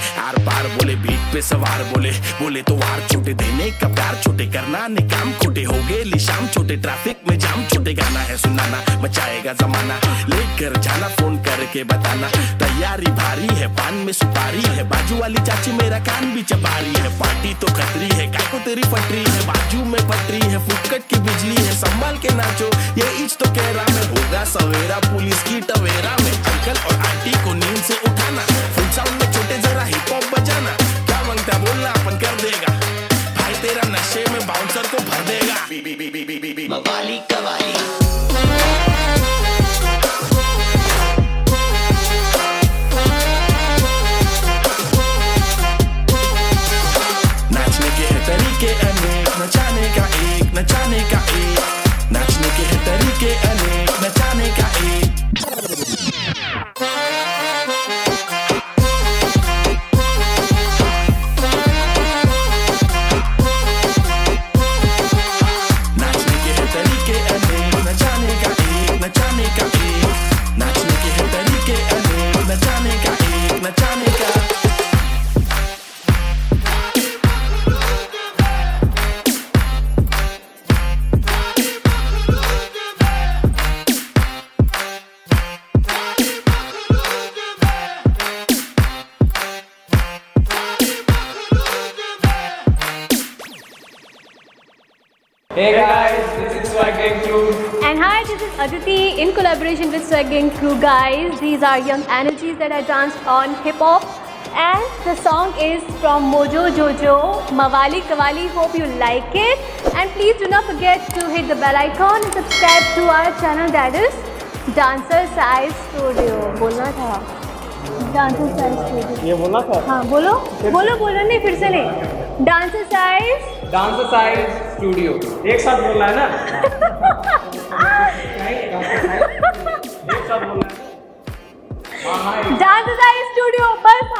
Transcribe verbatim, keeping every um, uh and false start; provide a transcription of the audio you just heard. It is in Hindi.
आर पार बोले बीट पे सवार बोले बोले तो वार छोटे देने का प्यार छोटे करना निकाम खोटे हो गए लिशाम छोटे ट्रैफिक में जाम छोटे गाना है सुनाना मचाएगा जमाना लेकर जाना फोन करके बताना तैयारी भारी है पान में सुपारी है बाजू वाली चाची मेरा कान भी चबारी है पार्टी तो खतरी है काको तेरी पटरी है बाजू में पटरी है फुटकट की बिजली है संभाल के नाचो ये इच तो कह रहा मैं होगा सवेरा पुलिस की टवेरा में अंकल और आंटी को नींद से उठाना फुल साउंड में छोटे जरा हिप हॉप बजाना क्या मांगता बोलना अपन कर देगा भाई तेरा नशे में बाउंसर को भर देगा बी बी बी बी बी बी बी मवाली कवाली नाचने के है तरीके अनेक नचाने का एक नचाने का एक नाचने के है तरीके अनेक नचाने का एक Hey guys, this is Swag Gang Crew. And hi, this is Aditi in collaboration with Swag Gang Crew. Guys, these are young energies that I danced on hip hop, and the song is from MojoJojo, Mawali Qawali. Hope you like it, and please do not forget to hit the bell icon and subscribe to our channel, that is Dancercise Studio. बोलना था Dancercise Studio. ये बोलना था? हाँ बोलो बोलो बोलो नहीं फिर से नहीं Dancercise Dancercise Studio. एक साथ बोलना है ना? एक साथ बोलना है। Dancercise Studio, बस